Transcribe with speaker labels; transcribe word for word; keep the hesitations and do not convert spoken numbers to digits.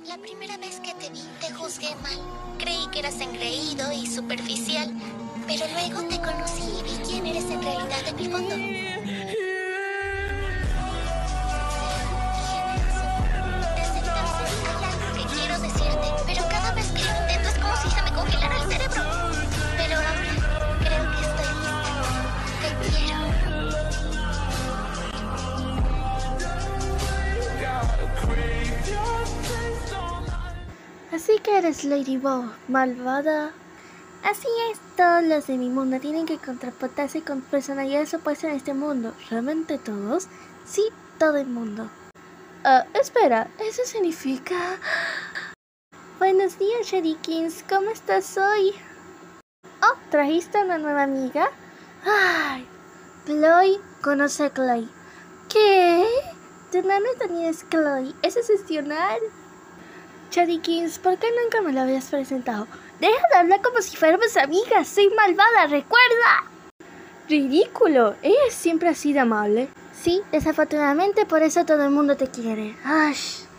Speaker 1: La primera vez que te vi, te juzgué mal. Creí que eras engreído y superficial, pero luego te conocí y vi quién eres en realidad en el fondo. Desde entonces hay algo que quiero decirte, pero cada vez que lo intento es como si se me congelara el cerebro. Pero ahora creo que estoy lista. Te quiero.
Speaker 2: Así que eres Ladybug, malvada. Así es, todos los de mi mundo tienen que contraportarse con personalidades opuestas en este mundo. ¿Realmente todos? Sí, todo el mundo. Ah, uh, espera, ¿eso significa...? Buenos días, Sherikins, ¿cómo estás hoy? Oh, ¿trajiste una nueva amiga? Ay, Chloe conoce a Chloe. ¿Qué? Tu nombre también es Chloe, ¿es excepcional? Sherikins, ¿por qué nunca me lo habías presentado? Deja de hablar como si fuéramos amigas, soy malvada, ¿recuerda? Ridículo, ella es siempre así de amable. Sí, desafortunadamente por eso todo el mundo te quiere. Ay.